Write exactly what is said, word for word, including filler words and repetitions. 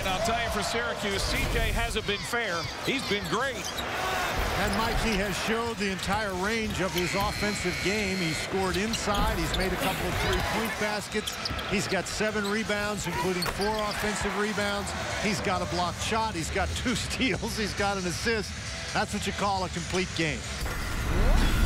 I'll tell you, for Syracuse, C J hasn't been fair. He's been great. And Mikey has showed the entire range of his offensive game. He's scored inside. He's made a couple of three-point baskets. He's got seven rebounds, including four offensive rebounds. He's got a blocked shot. He's got two steals. He's got an assist. That's what you call a complete game.